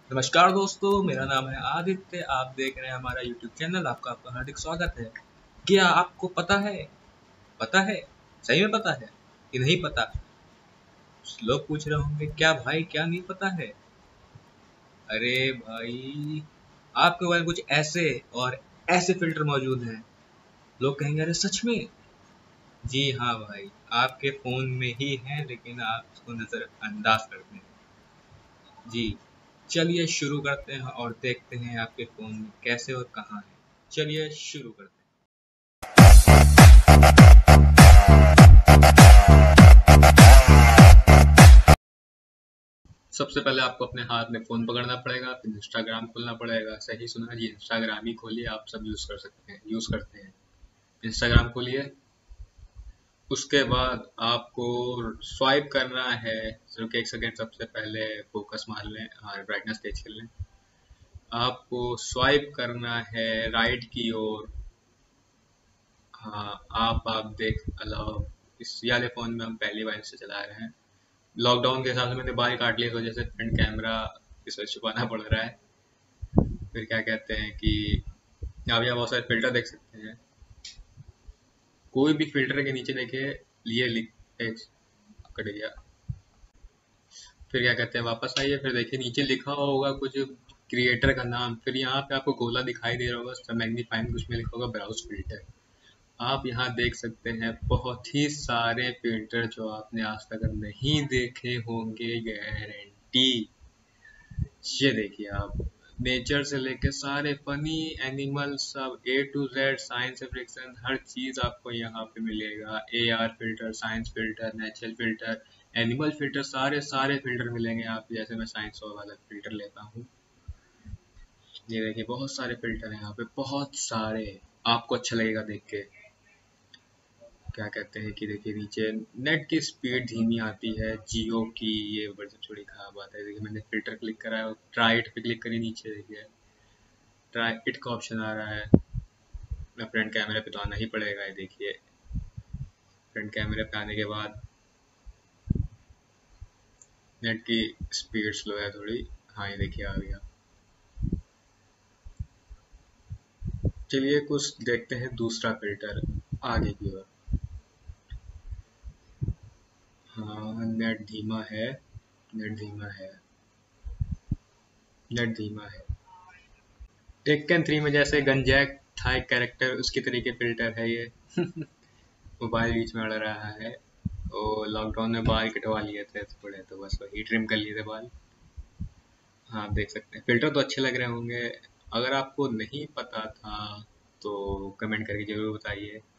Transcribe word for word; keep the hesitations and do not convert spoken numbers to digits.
नमस्कार दोस्तों, मेरा नाम है आदित्य। आप देख रहे हैं हमारा यूट्यूब चैनल। आपका आपका हार्दिक स्वागत है। क्या आपको पता है? पता है? सही में पता है कि नहीं पता? लोग पूछ रहे होंगे, क्या भाई, क्या नहीं पता है? अरे भाई, आपके मोबाइल में कुछ ऐसे और ऐसे फिल्टर मौजूद हैं। लोग कहेंगे, अरे सच में? जी हाँ भाई, आपके फोन में ही है, लेकिन आप उसको नजरअंदाज करते हैं। जी, चलिए शुरू करते हैं और देखते हैं आपके फ़ोन में कैसे और कहाँ है। चलिए शुरू करते हैं। सबसे पहले आपको अपने हाथ में फ़ोन पकड़ना पड़ेगा, फिर इंस्टाग्राम खोलना पड़ेगा। सही सुना जी, इंस्टाग्राम ही खोलिए। आप सब यूज़ कर सकते हैं, यूज़ करते हैं। इंस्टाग्राम खोलिए। उसके बाद आपको स्वाइप करना है। सिर्फ एक सेकेंड, सबसे पहले फोकस मार लें और ब्राइटनेस तेज कर लें। आपको स्वाइप करना है राइट की ओर। हाँ, आप आप देख अलाउ। इस वाले फ़ोन में हम पहली बार से चला रहे हैं। लॉकडाउन के हिसाब से मैंने बाल काट लिया, इस वजह से फ्रंट कैमरा इस वजह छुपाना पड़ रहा है। फिर क्या कहते हैं कि आप यहाँ बहुत सारे फिल्टर देख सकते हैं। कोई भी फिल्टर के नीचे देखिए, लिए लिख एक कट गया। फिर क्या कहते हैं, वापस आइए, फिर देखिए नीचे लिखा होगा कुछ क्रिएटर का नाम। फिर यहाँ पे आपको गोला दिखाई दे रहा होगा मैग्नीफाइंग, कुछ में लिखा होगा ब्राउज फिल्टर। आप यहाँ देख सकते हैं बहुत ही सारे फिल्टर जो आपने आज तक नहीं देखे होंगे, गारंटी। ये देखिए आप, नेचर से लेके सारे फनी एनिमल, सब A to Z, science fiction, हर चीज आपको यहाँ पे मिलेगा। A R filter, science filter, natural filter, animal filter, सारे सारे फिल्टर मिलेंगे आप। जैसे मैं साइंस वाला फिल्टर लेता हूँ, ये देखिए बहुत सारे फिल्टर हैं यहाँ पे, बहुत सारे। आपको अच्छा लगेगा देख के। क्या कहते हैं कि देखिए नीचे नेट की स्पीड धीमी आती है जियो की, ये बड़ी सबसे बड़ी खराब बात है। देखिए मैंने फिल्टर क्लिक करा है, ट्राई इट पे क्लिक करी, नीचे देखिए ट्राई इट का ऑप्शन आ रहा है। मैं फ्रंट कैमरे पे तो आना ही पड़ेगा। ये देखिए फ्रंट कैमरे पे आने के बाद नेट की स्पीड स्लो है थोड़ी। हाँ, ये देखिए आ गया। चलिए कुछ देखते हैं दूसरा फिल्टर आगे की ओर। हाँ, नेट धीमा है, नेट धीमा है, नेट धीमा है। टेक्कन थ्री में जैसे गंजैक था एक कैरेक्टर, उसकी तरीके फिल्टर है ये। मोबाइल बीच में अड़ रहा है। वो लॉकडाउन में बाल कटवा लिए थे थोड़े, तो बस वही ट्रिम कर लिए थे बाल। हाँ, आप देख सकते हैं फिल्टर तो अच्छे लग रहे होंगे। अगर आपको नहीं पता था तो कमेंट करके जरूर बताइए।